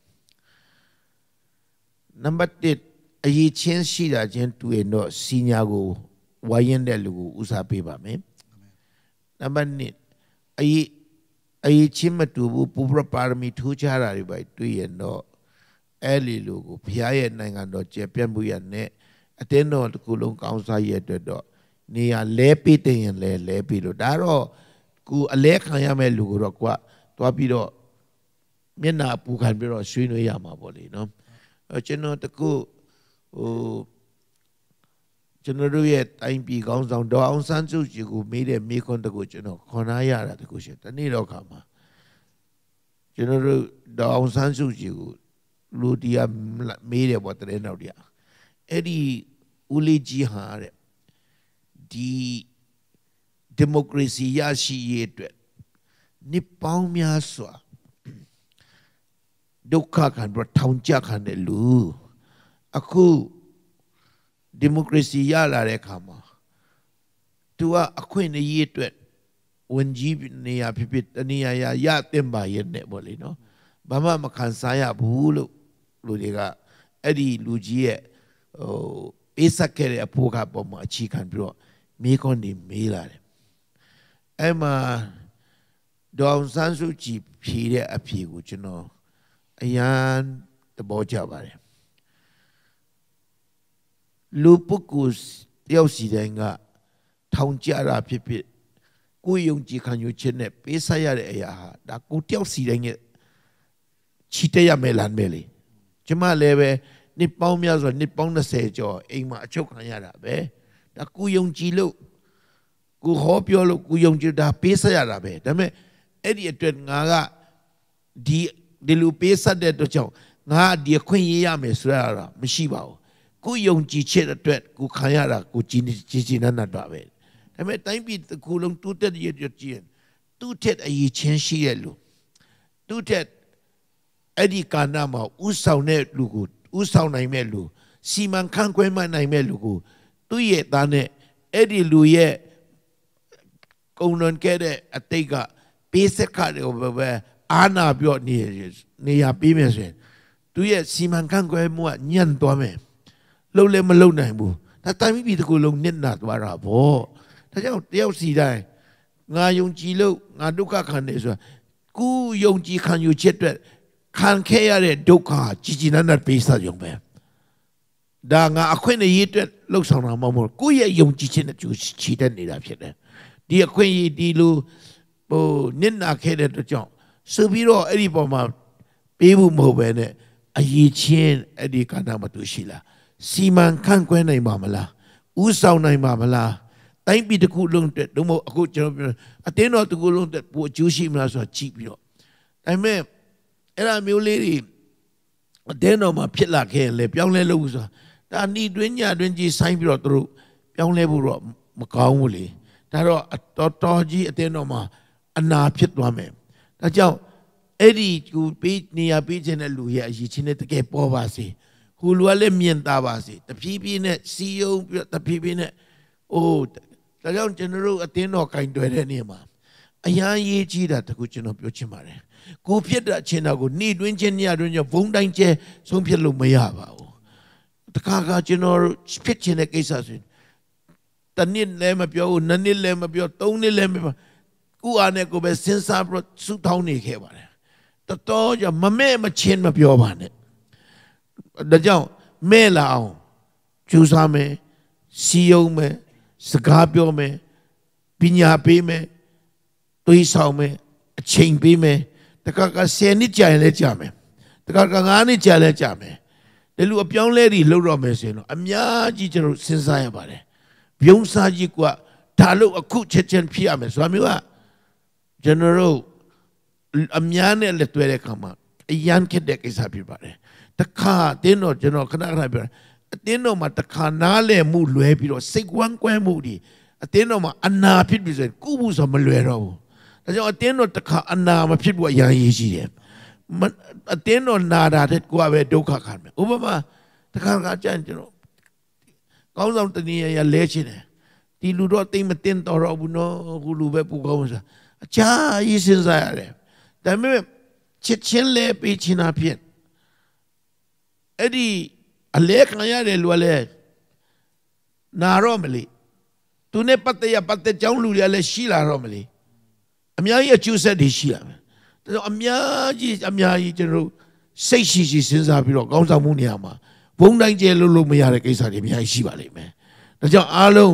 နံပါတ်တစ်အရေးချင်းရှိတာချင်းတူရင်တော့ senior ကိုဝိုင်းရင်တဲ့လူကိုဦးစားပေးပါမယ်နံပါတ်နှစ်အရေးအရေးချင်းမတူဘူးပူပရပါရမီထူးခြားတာတွေပဲတွေ့ရင်တော့အဲ့ဒီလူကိုဘုရားရဲ့နိုင်ငံတော်ကျေပြတ်မှုရနဲ့အတင်းတော်တစ်ခုလုံးကောင်းစားရတဲ့အတွက်တော့နေရလဲပေးတဲ့ရင်လဲလဲပြီးတော့ဒါတော့ကိုအလဲခံရမဲ့လူကိုတော့ကွာသွားပြီးတော့မျက်နှာပူခံပြီးတော့ဆွေးနွေးရမှာပေါ့လေနော်အဲကျွန်တော်တကူဟိုကျွန်တော်တို့ရဲ့တိုင်းပြည်ကောင်းဆောင်ဒေါ်အောင်ဆန်းစုကြည်ကိုမေးတဲ့မေးခွန်းတကူကျွန်တော်ခေါ်နာရတာတကူရှင်တနေ့တော့ခါမှာကျွန်တော်တို့ဒေါ်အောင်ဆန်းစုကြည်ကိုလူတရားမေးတယ်ပေါ့တဲ့နောက်တရားအဲ့ဒီဦးလေးကြီးဟာတဲ့ဒီဒီမိုကရေစီရရှိရေးအတွက်နှစ်ပေါင်းများစွာဒုက္ခခံပြီးထောင်ကျခံတဲ့လူအခုဒီမိုကရေစီရလာတဲ့အခါမှာသူကအခွင့်အရေးအတွက်ဝန်ကြီးနေရာဖြစ်ဖြစ်တနေရာရရတင်ပါရဲ့နဲ့ပေါ့လေနော်ဘာမှမခံစားရဘူးလို့လူတွေကအဲ့ဒီလူကြီးရဲ့ဟိုပေးဆက်ခဲ့တဲ့အဖို့ကပုံမှာအခြေခံပြီးတော့မိခွန်းနေမေးလာတယ်အဲ့မှာဒေါအောင်ဆန်းစုကြည်ဖြေတဲ့အဖြေကိုကျွန်တော်အရန်သဘောကျပါတယ်လူပုဂ္ဂိုလ်တယောက်စီတိုင်းကထောင်ကြတာဖြစ်ဖြစ်ကိုယ်ယုံကြည်ခံယူခြင်းနဲ့ပေးဆက်ရတဲ့အရာဟာဒါကိုတယောက်စီတိုင်းရဲ့ချီတက်ရမယ်လားမယ်လေကျမလည်းပဲနှစ်ပေါင်းများစွာနှစ်ပေါင်း၂၀ကျော်အိမ်မှာအချုပ်ခံရတာပဲဒါကိုယုံကြည်လို့ကိုဟောပြောလို့ကိုယုံကြည်တာပေးဆက်ရတာပဲဒါပေမဲ့အဲ့ဒီအတွက်ငါကဒီဒီလူပေးဆက်တဲ့အတွက်ကြောင့်ငါဒီအခွင့်ရရမယ်ဆိုရတာမရှိပါဘူးကိုယုံကြည်ချက်အတွက်ကိုခံရတာကိုကြည်ကြည်ကြည်နန်းနန်းတော့ပဲဒါပေမဲ့တိုင်းပြည်တစ်ခုလုံးတူးတက်ရရကြည်တူးတက်အရေးချင်းရှိရဲ့လူတူးတက်အဲ့ဒီကာဏမှာဥဆောင်တဲ့လူကိုဥဆောင်နိုင်မဲ့လူစီမံခန့်ခွဲမှနိုင်မဲ့လူကိုသူ့ရဲ့သားနဲ့အဲ့ဒီလူရဲ့ကုံလွန်ခဲ့တဲ့အတိတ်ကပေးစက်ခါတွေပဲအာနာပြောနေနေရပေးမယ်ဆိုရင်သူရဲ့စီမံခန့်ခွဲမှုကညံ့သွားမယ်လုံးလည်းမလုံးနိုင်ဘူးဒါတိုင်းပြည်တစ်ခုလုံးနစ်နာသွားတာပေါ့ဒါကြောင့်တယောက်စီတိုင်းငါယုံကြည်လို့ငါဒုက္ခခံနေဆိုတာကိုယုံကြည်ခံယူချက်အတွက်ခံခဲ့ရတဲ့ဒုက္ခကြီးကြီးနန်းနန်းပေးစားရုံပဲဒါငါအခွင့်အရေးအတွက်လှုပ်ဆောင်တာမဟုတ်ဘူးကိုယ့်ရဲ့ယုံကြည်ခြင်းနဲ့ချီတက်နေတာဖြစ်တယ်ဒီအခွင့်အရေးဒီလိုဟိုနစ်နာခဲ့တဲ့အတွက်ကြောင့်ဆိုပြီးတော့အဲ့ဒီပေါ်မှာပေးဖို့မဟုတ်ပဲနဲ့အရေးချင်းအဲ့ဒီကဏ္ဍမှာသူရှိလားစီမံခန့်ခွဲနိုင်ပါမလားဥဆောင်နိုင်ပါမလားတိုင်းပြည်တစ်ခုလုံးအတွက်တို့မဟုတ်အခုကျွန်တော်ပြောအတင်းတော်တစ်ခုလုံးအတွက်ပိုအကျိုးရှိမလားဆိုတာကြည့်ပြီးတော့ဒါပေမဲ့အဲ့ဒါမျိုးလေးတွေအတင်းတော်မှာဖြစ်လာခဲ့ရင်လေပြောင်းလဲလို့ဆိုတာဒါနှီးတွင်းညတွင်းကြီးဆိုင်ပြီးတော့သူတို့ပြောင်းလဲဖို့တော့မကောင်းဘူးလေဒါတော့တော်တော်ကြီးအတင်းတော်မှာအနာဖြစ်သွားမယ်ဒါကြောင့်အဲ့ဒီကိုပေးနေရပေးခြင်းတဲ့လူရဲ့အရေးချင်းနဲ့တကယ်ပေါ်ပါစေဟိုလူကလည်းမြင်သာပါစေတဖြည်းဖြည်းနဲ့စီယုံပြီးတဖြည်းဖြည်းနဲ့အိုးဒါကြောင့်ကျွန်တော်တို့အတင်းတော်ကင်တွယ်တဲ့နေရာမှာအရန်ရေးကြီးတာတခုကျွန်တော်ပြောချင်ပါတယ်ကိုဖြစ်တဲ့အချင်းတော်ကိုနှိတွင်းချင်းညတွင်းချင်းဘုံတိုင်းကျဲဆုံးဖြစ်လို့မရပါဘူးတခါကကျွန်တော်ဖြစ်ချင်တဲ့ကိစ္စဆိုရင်တနည်းလည်းမပြောဘူးနှစ်နှစ်လည်းမပြောသုံးနှစ်လည်းမပြောကိုအားနဲ့ကိုပဲစဉ်းစားပြီးစူထောင်းနေခဲ့ပါတယ်တော်တော်ကြမမဲ့မချင်းမပြောပါနဲ့ဒါကြောင့်မဲ့လာအောင်ကြိုးစားမယ်စီယုံမယ်စကားပြောမယ်ပညာပေးမယ်တွေးဆောင်မယ်အချိန်ပေးမယ်တခါကဆယ်နှစ်ကြာရင်လည်းကြာမယ်တခါကငါးနှစ်ကြာလည်းကြာမယ်ဒီလိုအပြောင်းလဲတွေလှုပ်တော့မယ်ဆိုရင်တော့အများကြီးကျွန်တော်စဉ်းစားရပါတယ်ဘုံစားကြီးကဒါလို့အခုချက်ချင်းဖြစ်ရမယ်ဆိုတာမျိုးကကျွန်တော်တို့အများနဲ့လက်တွဲတဲ့ခါမှာအရန်ခက်တဲ့ကိစ္စဖြစ်ပါတယ်တခါတင်းတော့ကျွန်တော်ခဏခဏပြောအတင်းတော့မှတခါနားလည်မှုလွဲပြီးတော့စိတ်ဝမ်းကွဲမှုတွေအတင်းတော့မှအနာဖြစ်ပြီးဆိုရင်ကုမှုဆိုမလွယ်တော့ဘူးဒါကြောင့်အတင်းတော့တခါအနာမဖြစ်ဘူးအရန်ရေးရှိတယ်အတင်းတော့နာတာတဲ့ကိုယ်ကပဲဒုက္ခခံမယ်ဥပမာတခါကကြမ်းကျွန်တော်ကောင်းဆောင်တနည်းရလဲချင်းတယ်ဒီလူတော့တိတ်မတင်တော်တော့ဘူးနော်ဟိုလူပဲပူကောင်းစားအချာရေးစဉ်းစားရတယ်ဒါပေမဲ့ချစ်ချင်းလဲပေးချင်တာဖြစ်အဲ့ဒီအလဲခံရတယ်လူကလည်းနာတော့မလို့သူနဲ့ပတ်သက်ရပတ်သက်ကြောင်းလူတွေကလည်းရှိလာတော့မလို့အများကြီးအကျိုးဆက်တွေရှိလာမယ်ဒါကြောင့်အများကြီးအများကြီးကျွန်တော်စိတ်ရှိရှိစဉ်းစားပြီးတော့ကောင်းဆောင်မှုနေရာမှာဘုံတိုင်းကျဲလို့လို့မရတဲ့ကိစ္စတွေအများကြီးရှိပါလိမ့်မယ်ဒါကြောင့်အားလုံး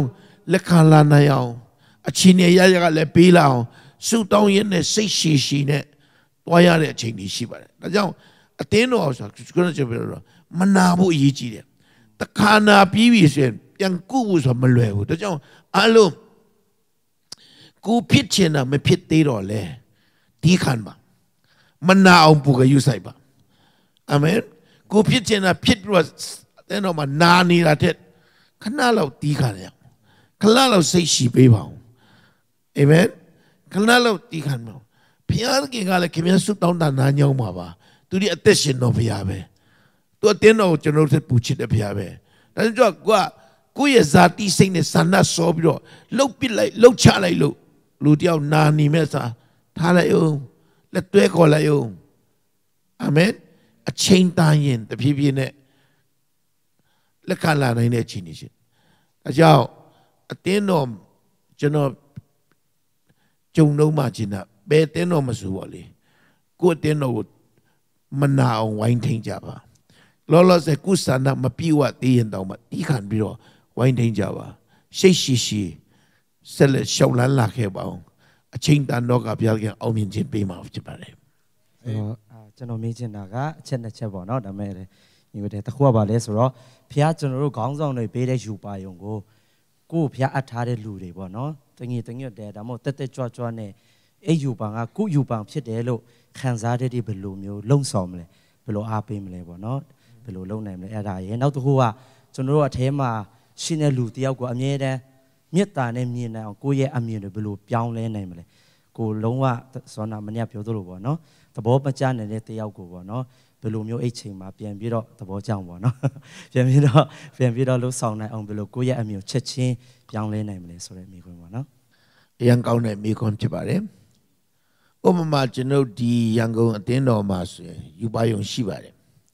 လက်ခံလာနိုင်အောင်အချင်းရရကလည်းပေးလာအောင်ဆုတောင်းရင်းနဲ့စိတ်ရှည်ရှည်နဲ့တွားရတဲ့အချိန်ကြီးရှိပါတယ်ဒါကြောင့်အသင်းတော်ဆိုတာကျွန်တော်ပြောလို့မနာဖို့အရေးကြီးတယ်တခါနာပြီးပြီဆိုရင်ပြန်ကုဖို့ဆိုမလွယ်ဘူးဒါကြောင့်အလုံးကိုဖြစ်ချင်တာမဖြစ်သေးတော့လေဒီခံပါမနာအောင်ပူကယူဆိုင်ပါအာမင်ကိုဖြစ်ချင်တာဖြစ်ပြီးတော့တဲ့တော့မှနာနေတာတဲ့ခဏလောက်တီးခံရခဏလောက်စိတ်ရှိပေးပါဦးအာမင်ခဏလောက်တီးခံပါဘုရားခင်ကလည်းခင်ဗျားဆုတောင်းတာနားညောင်းပါပါသူဒီအသက်ရှင်တော်ဘုရားပဲသူအတင်းတော်ကိုကျွန်တော်တို့ပူချစ်တဲ့ဘုရားပဲဒါကြောင့်ကိုကကိုယ့်ရဲ့ဇာတိစိတ်နဲ့ဆန္ဒစောပြီးတော့လှုပ်ပစ်လိုက်လှုပ်ချလိုက်လို့လူတယောက်နာနေမဲ့စားထားလိုက်အောင်လက်တွဲခေါ်လိုက်အောင်အာမင်အချိန်တိုင်းရင်တဖြည်းဖြည်းနဲ့လက်ခံလာနိုင်တဲ့အချိန်ကြီးရှင်အဲကြောင့်အတင်းတော်ကျွန်တော်ကြုံတော့မှချင်းတာဘယ်တင်းတော်မဆိုပါလေကိုယ်တင်းတော်ကိုမနာအောင်ဝိုင်းထိန်ကြပါလောလောဆယ်ကုသနာမပြေဝသေးရင်တောင်မှတီးခံပြီးတော့ဝိုင်းထိန်ကြပါရှိရှိရှိဆက်လက်ရှောက်လန်းလာခဲ့ပါအောင်အချိန်တန်တော့ကပြောင်းပြန်အောင်မြင်ခြင်းပေးမှာဖြစ်ပါတယ်ကျွန်တော်မေးချင်တာကအချက်နှစ်ချက်ပေါ့နော်ဒါမဲ့ညီမတွေတစ်ခုကပါလဲဆိုတော့ဖះကျွန်တော်တို့ခေါင်းဆောင်တွေပေးတဲ့ယူပါယုံကိုကိုဖះအပ်ထားတဲ့လူတွေပေါ့နော်တငီတငီတဲ့ဒါမှမဟုတ်တက်တက်ကြွကြွနဲ့အဲ့ယူပါကကိုယူပါဖြစ်တယ်လို့ခံစားတဲ့ဒီဘယ်လိုမျိုးလုံဆောင်မလဲဘယ်လိုအားပေးမလဲပေါ့နော်ဘယ်လိုလုံနိုင်မလဲအဲ့ဒါရေနောက်တစ်ခုကကျွန်တော်တို့အထဲမှာရှင်းတဲ့လူတယောက်ကိုအမြဲတမ်းမေတ္တာနဲ့မြင်နိုင်အောင်ကိုယ့်ရဲ့အမြင်တွေဘယ်လိုပြောင်းလဲနိုင်မလဲကိုလုံးဝစောနာမနေ့ပြောသလိုပေါ့နော်သဘောမကျနေတဲ့တယောက်ကိုပေါ့နော်ဘယ်လိုမျိုးအိတ်ချိန်မှာပြန်ပြီးတော့သဘောကျအောင်ပေါ့နော်ပြန်ပြီးတော့ပြန်ပြီးတော့လှုပ်ဆောင်နိုင်အောင်ဘယ်လိုကိုယ့်ရဲ့အမြင်ချက်ချင်းပြောင်းလဲနိုင်မလဲဆိုတဲ့မိခွန်းပေါ့နော်အရန်ကောင်းတဲ့မိခွန်းဖြစ်ပါတယ်ဥပမာကျွန်ုပ်ဒီရန်ကုန်အတင်းတော်မှာဆိုရင်ယူပါယုံရှိပါတယ်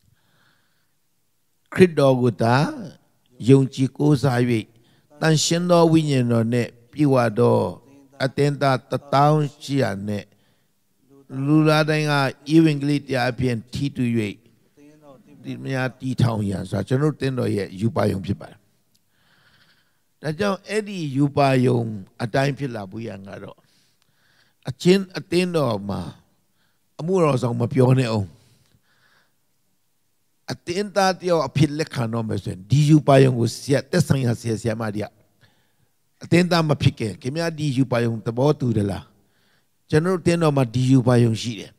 ခရစ်တော်ကိုသာယုံကြည်ကိုးစား၍တန်ရှင်သောဝိညာဉ်တော်နဲ့ပြေဝသောအတင်းသားတထောင်ရှိရနဲ့လူလာတိုင်းကဧဝံဂေလိတရားဖြင့်ထီးတူ၍ဒီများတီထောင်ရန်ဆိုတာကျွန်တော်တင်းတော်ရဲ့ယူပါယုံဖြစ်ပါတယ်ဒါကြောင့်အဲ့ဒီယူပါယုံအတိုင်းဖြစ်လာဖို့ရန်ကတော့အချင်းအတင်းတော်မှာအမှုတော်ဆောင်မပြောနဲ့အောင်အတင်းသားတယောက်အဖြစ်လက်ခံတော့မယ်ဆိုရင်ဒီယူပါယုံကိုဆရာတက်ဆိုင်ရဆရာဆရာမတွေကအတင်းသားမဖြစ်ခင်ခင်ဗျားဒီယူပါယုံသဘောတူတယ်လားကျွန်တော်တင်းတော်မှာဒီယူပါယုံရှိတယ်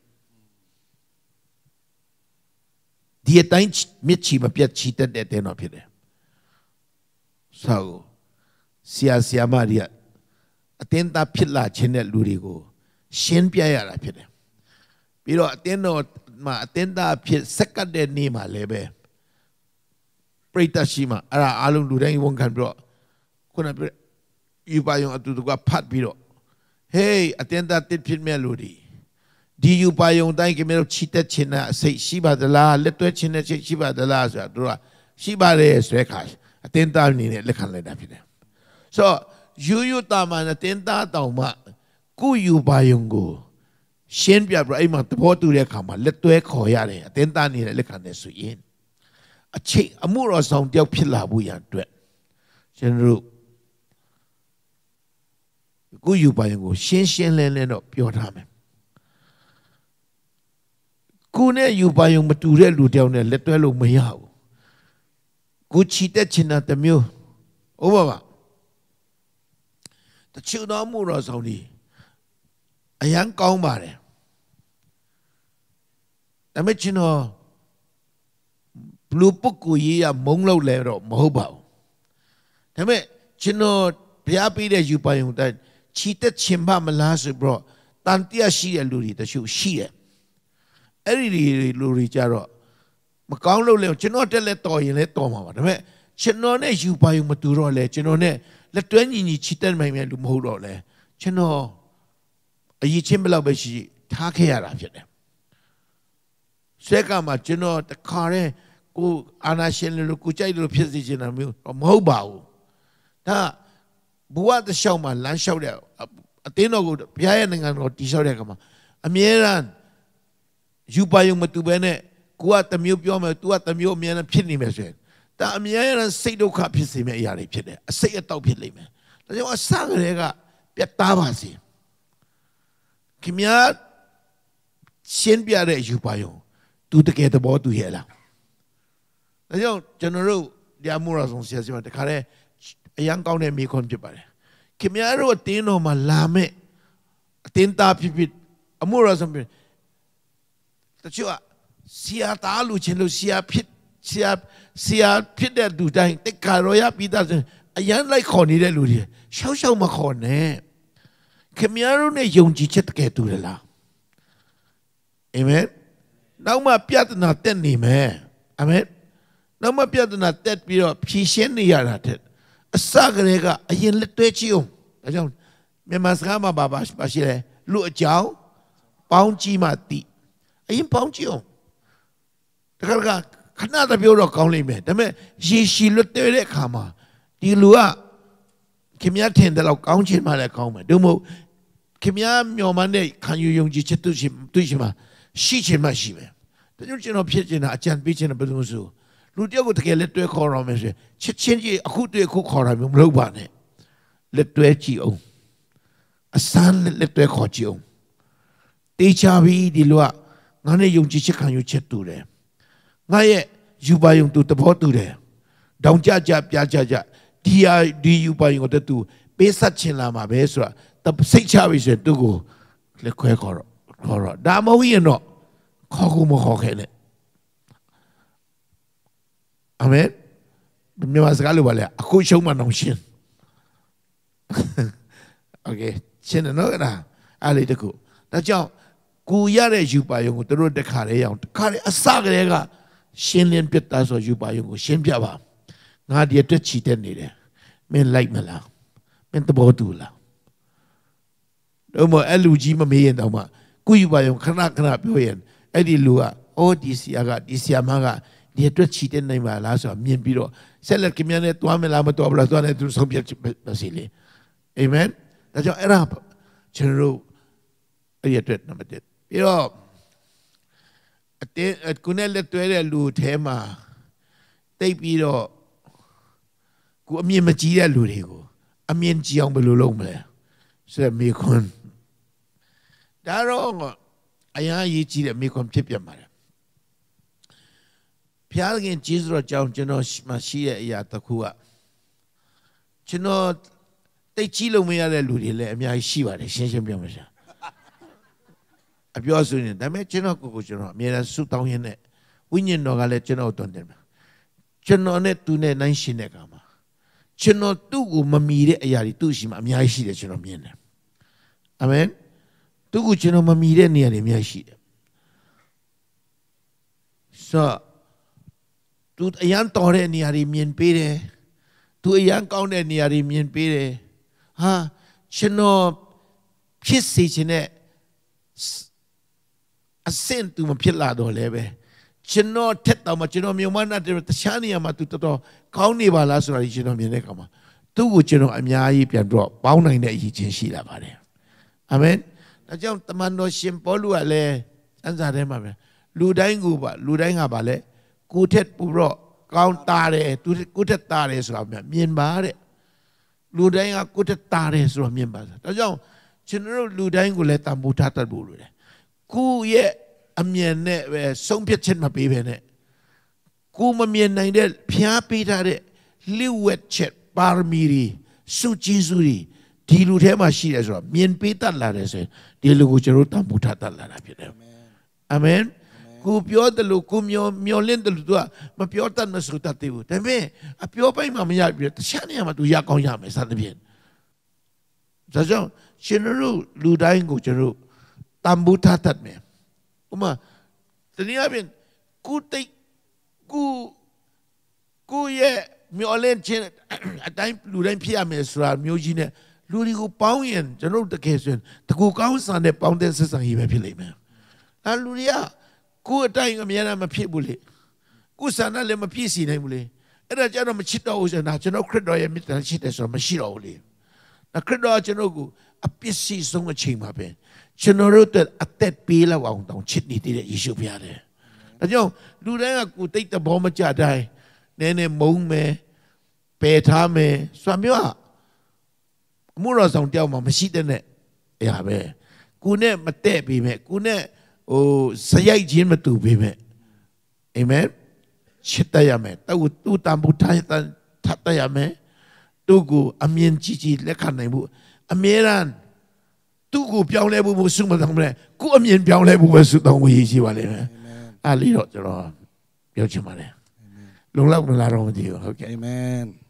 ဒီအတိုင်းမြစ်ချီမပြတ်ချီတက်တဲ့တင်းတော်ဖြစ်တယ်ဆိုတော့ဆရာဆရာမတွေကအတင်းသားဖြစ်လာခြင်းတဲ့လူတွေကိုရှင်းပြရတာဖြစ်တယ်ပြီးတော့အတင်းတော်မှာအတင်းသားဖြစ်စက္ကတ်တဲ့နေ့မှာလည်းပဲပရိသတ်ရှိမှအဲ့ဒါအားလုံးလူတိုင်းဝန်ခံပြီးတော့ခုနပြောယူပါယုံအတူတူကဖတ်ပြီးတော့ဟေးအတင်းသားတစ်ဖြစ်မဲ့လူတွေဒီယူပါယုံတိုင်းကမျိုးချီတက်ခြင်းနဲ့အစိတ်ရှိပါသလားလက်တွဲခြင်းနဲ့ရှိပါသလားဆိုတာတို့ကရှိပါတယ်ဆိုတဲ့ခါအတင်းသားအနေနဲ့လက်ခံလိုက်တာဖြစ်တယ်ဆိုတော့ယူယူတာမန်အတင်းသားတောင်မှကိုယူပါယုံကိုရှင်းပြပြအဲ့မှာသဘောတူတဲ့အခါမှာလက်တွဲခေါ်ရတယ်အတင်းသားအနေနဲ့လက်ခံတယ်ဆိုရင်အချိန်အမှုတော်ဆောင်တယောက်ဖြစ်လာဖို့ရန်အတွက်ကျွန်တော်တို့ကိုယူပါယုံကိုရှင်းရှင်းလင်းလင်းတော့ပြောထားမယ်ကိုနဲ့ယူပါယုံမတူတဲ့လူတယောက်နဲ့လက်တွဲလို့မရဘူးကိုချီတက်ချင်တာတမျိုးဟုတ်ပါပါတချို့တော်မှုတော်ဆောင်ဒီအရန်ကောင်းပါတယ်ဒါပေမဲ့ကျွန်တော်ဘလူပုတ်ကိုရေးရမုံလို့လဲတော့မဟုတ်ပါဘူးဒါပေမဲ့ကျွန်တော်ဘုရားပေးတဲ့ယူပါယုံတိုင်းချီတက်ချင်ပါမလားဆိုပြီးတော့တန်တရားရှိတဲ့လူတွေတချို့ရှိတယ်အဲ့ဒီလူတွေကြတော့မကောင်းလို့လဲကျွန်တော်တက်လက်တော်ရင်လဲတော်မှာပါဒါပေမဲ့ကျွန်တော်နဲ့ယူပါယုံမတူတော့လဲကျွန်တော်နဲ့လက်တွဲညီညီချီတက်နိုင်မယ်လူမဟုတ်တော့လဲကျွန်တော်အရေးချင်းဘယ်လောက်ပဲရှိထားခဲ့ရတာဖြစ်တယ်ဆက်ကမှကျွန်တော်တခါတည်းကိုအာနာရှင်လို့ကိုကြိုက်လို့ဖြစ်စေချင်တာမျိုးမဟုတ်ပါဘူးဒါဘဝတစ်လျှောက်မှာလမ်းလျှောက်တဲ့အတင်းတော်ကိုဘုရားရဲ့နိုင်ငံတော်တည်ဆောက်တဲ့အခါမှာအမြဲတမ်းယူပါယုံမတူဘဲနဲ့ကိုကတမျိုးပြောမယ်သူကတမျိုးအမြဲတမ်းဖြစ်နေမယ်ဆိုရင်ဒါအမြဲတမ်းစိတ်ဒုက္ခဖြစ်စေမယ့်အရာတွေဖြစ်တယ်အစိတ်အတောက်ဖြစ်လိမ့်မယ်ဒါကြောင့်အစကတည်းကပြတ်သားပါစေခင်ဗျာရှင်းပြတဲ့ယူပါယုံသူတကယ်သဘောတူရဲ့လားဒါကြောင့်ကျွန်တော်တို့ဒီအမှုရဆောင်ဆရာစီမတခါတည်းအရန်ကောင်းတဲ့မိခွန်းဖြစ်ပါတယ်ခင်ဗျားတို့အတင်းတော်မှာလာမဲ့အတင်းသားဖြစ်ဖြစ်အမှုရဆောင်ဖြစ်တချို့ကဆရာသားလူချင်းလို့ဆရာဖြစ်ဆရာဆရာဖြစ်တဲ့လူတိုင်းတက္ကရာရပြီးသားဆိုအရန်လိုက်ခေါ်နေတဲ့လူတွေရှောက်ရှောက်မခေါ်နဲ့ခင်ဗျားတို့နဲ့ယုံကြည်ချက်တကယ်တူတယ်လားအာမင်နောက်မှပြဿနာတက်နေမယ်အာမင်နောက်မှပြဿနာတက်ပြီးတော့ဖြေရှင်းနေရတာတဲ့အစကတည်းကအရင်လက်တွဲကြည့်အောင်ဒါကြောင့်မြန်မာစကားမှာဘာပါရှိလဲလူအကြောင်းပေါင်းကြည့်မှသိအရင်ပေါင်းကြည့်အောင်တခါကခဏတပြောတော့ကောင်းလိမ့်မယ်ဒါပေမဲ့ရေရှည်လွတ်တဲ့အခါမှာဒီလူကခင်ဗျားထင်တယ်လို့ကောင်းချင်မှလည်းကောင်းမယ်တို့မဟုတ်ခင်ဗျားမျှော်မှန်းတဲ့ခံယူယုံကြည်ချက်တွေ့ရှိတွေ့ရှိမှရှိချင်မှရှိမယ်ဒါကြောင့်ကျွန်တော်ဖြစ်ချင်တာအကြံပေးချင်တာဘယ်လိုဆိုလူတယောက်ကိုတကယ်လက်တွဲခေါ်ရမယ်ဆိုချစ်ချင်းကြီးအခုတွေ့အခုခေါ်တာမျိုးမလုပ်ပါနဲ့လက်တွဲကြည့်အောင်အစမ်းလက်တွဲခေါ်ကြည့်အောင်တေချာပြီးဒီလူကငါနဲ့ယုံကြည်ချက်ခံယူချက်တူတယ်ငါရဲ့ယူပါယုံတူသဘောတူတယ်တောင်ကြကြပြကြကြဒီဟာဒီယူပါယုံကိုတူပေးဆက်ချင်လာမှာပဲဆိုတာစိတ်ချပြီဆိုရင်သူ့ကိုလက်ခွဲခေါ်တော့ခေါ်တော့ဒါမဟုတ်ရင်တော့ခေါ်ကူမခေါ်ခဲ့နဲ့အာမင်မြန်မာစကားလိုပါလေအခုရှုံးမှတော့ရှင်းโอเคရှင်းတယ်နော်အဲ့ဒါအဲ့လေတကူဒါကြောင့်ကိုရတဲ့ယူပါယုံကိုတို့တခါလေးအောင်တခါလေးအစကတည်းကရှင်းလင်းပြတ်သားဆိုယူပါယုံကိုရှင်းပြပါငါဒီအတွက်ချီတက်နေတယ်မင်းလိုက်မလားမင်းသဘောတူလားတော့မအဲ့လူကြီးမမေးရင်တော့မှကိုယူပါယုံခဏခဏပြောရင်အဲ့ဒီလူကအော်ဒီစီယာကဒီစီယာမကဒီအတွက်ချီတက်နိုင်ပါလားဆိုတာမြင်ပြီးတော့ဆက်လက်ကမြန်နဲ့တွားမလားမတွားဘူးလားတွားနေသူဆုံးဖြတ်ပါစီလေအာမင်ဒါကြောင့်အဲ့ဒါကျွန်တော်တို့အဲ့ဒီအတွက်နံပါတ်တစ်ပြီးတော့အတင်းကိုနဲ့လက်တွဲတဲ့လူထဲမှာတိတ်ပြီးတော့ကိုအမြင်မကြီးတဲ့လူတွေကိုအမြင်ကြီးအောင်ဘယ်လိုလုပ်မလဲဆိုတော့မိခွန်းဒါတော့အရာရေးကြီးတဲ့မိခွန်းဖြစ်ပြပါတယ်ဖျားခင်ကျေးဇူးတော်ကြောင့်ကျွန်တော်မရှိတဲ့အရာတစ်ခုကကျွန်တော်တိတ်ကြီးလို့မရတဲ့လူတွေလည်းအများကြီးရှိပါတယ်ရှင်းရှင်းပြောမှရှာအပြောဆိုရင်ဒါပေမဲ့ကျွန်တော်ကိုကိုကျွန်တော်အများအားဆုတောင်းရင်းနဲ့ဝိညာဉ်တော်ကလည်းကျွန်တော်တွန်းတယ်ကျွန်တော်နဲ့သူနဲ့နိုင်ရှင်တဲ့ကမှာကျွန်တော်သူ့ကိုမမီတဲ့အရာတွေသူ့ရှိမှအများကြီးရှိတယ်ကျွန်တော်မြင်တယ်အာမင်သူ့ကိုကျွန်တော်မမီတဲ့နေရာတွေအများကြီးရှိတယ်ဆိုသူအရန်တော်တဲ့နေရာတွေမြင်ပေးတယ်သူအရန်ကောင်းတဲ့နေရာတွေမြင်ပေးတယ်ဟာကျွန်တော်ဖြစ်စေချင်တဲ့အဆင့်သူမဖြစ်လာတော့လဲပဲကျွန်တော်ထက်တော့မှကျွန်တော်မြန်မာနဲ့တခြားနေရာမှာသူတော်တော်ကောင်းနေပါလားဆိုတာကျွန်တော်မြင်တဲ့အခါမှာသူ့ကိုကျွန်တော်အများကြီးပြန်တော့ပေါင်းနိုင်တဲ့အရေးချင်းရှိလာပါတယ်အာမင်ဒါကြောင့်တမန်တော်ရှင်ပေါလုကလည်းစံစာထဲမှာပဲလူတိုင်းကိုပါလူတိုင်းကပါလဲကိုထက်ပူတော့ကောင်းတာတယ်သူကိုထက်တာတယ်ဆိုတာမြင်ပါတဲ့လူတိုင်းကကိုထက်တာတယ်ဆိုတာမြင်ပါဒါကြောင့်ကျွန်တော်တို့လူတိုင်းကိုလည်းတန်ဖိုးထားတတ်ဖို့လိုတယ်ကိုရဲ့အမြင်နဲ့ပဲဆုံးဖြတ်ချက်မပေးဘဲနဲ့ကိုမမြင်နိုင်တဲ့ဖျားပေးထားတဲ့လျှို့ဝှက်ချက်ပါရမီတွေစုကြည်စုတွေဒီလူထဲမှာရှိတယ်ဆိုတော့မြင်ပေးတတ်လာတယ်ဆိုရင်ဒီလူကိုကျွန်တော်တန်ဖိုးထားတတ်လာတာဖြစ်တယ်အာမင်ကိုပြောတယ်လို့ကိုမျောမျောလင့်တယ်လို့သူကမပြောတတ်မဆိုတတ်သေးဘူးဒါပေမဲ့အပြောပိုင်းမှာမရပြီတခြားနေရာမှာသူရကောင်းရမယ်စသဖြင့်ဒါကြောင့်ကျွန်တော်တို့လူတိုင်းကိုကျွန်တော်တန်ဖိုးထားတတ်မယ်ဥမာတနည်းအားဖြင့်ကိုတိတ်ကိုကိုရဲ့မျောလင့်ခြင်းအတိုင်းလူတိုင်းဖြစ်ရမယ်ဆိုတာမျိုးကြီးနဲ့လူတွေကိုပေါင်းရင်ကျွန်တော်တကယ်ဆိုရင်တကူကောင်းစားတဲ့ပေါင်းတဲ့ဆက်ဆံရေးပဲဖြစ်လိမ့်မယ်အဲလူတွေကကိုအတိုင်းအများနဲ့မဖြစ်ဘူးလေကိုဆန္ဒလည်းမပြည့်စုံနိုင်ဘူးလေအဲ့ဒါကြတော့မချစ်တော့ဘူးဆိုတာကျွန်တော်ခရစ်တော်ရဲ့မေတ္တာရှိတယ်ဆိုတော့မရှိတော့ဘူးလေခရစ်တော်ကျွန်တော်ကိုအပြစ်ရှိဆုံးအချိန်မှာပဲကျွန်တော်တို့အသက်ပေးလောက်အောင်တောင်ချစ်နေတဲ့ယေရှုဖျားတယ်။ဒါကြောင့်လူတိုင်းကကိုတိတ်တဘောမကြတိုင်းနည်းနည်းမုန်းမယ်ပယ်ထားမယ်ဆိုမျိုးအမှုတော်ဆောင်တယောက်မှမရှိတဲ့နဲ့အရာပဲကိုနဲ့မတည့်ပြီမဲ့ကိုနဲ့ဟိုဇယိုက်ချင်းမတူပြီမဲ့အာမင်ချစ်တတ်ရမယ်တူတူတန်ဖို့ထားထပ်တတ်ရမယ်သူကိုအမြင်ကြီးကြီးလက်ခံနိုင်ဖို့အမြဲတမ်းသူကိုပြောင်းလဲဖို့မဆုမတောင်းလဲကိုအမြင်ပြောင်းလဲဖို့ပဲဆုတောင်းဖို့ရည်ရှိပါလိမ့်မယ်အားလေးတော့ကျွန်တော်ပြောချင်ပါတယ်လုံလောက်မလားတော့မသိဘူးဟုတ်ကဲ့အာမင်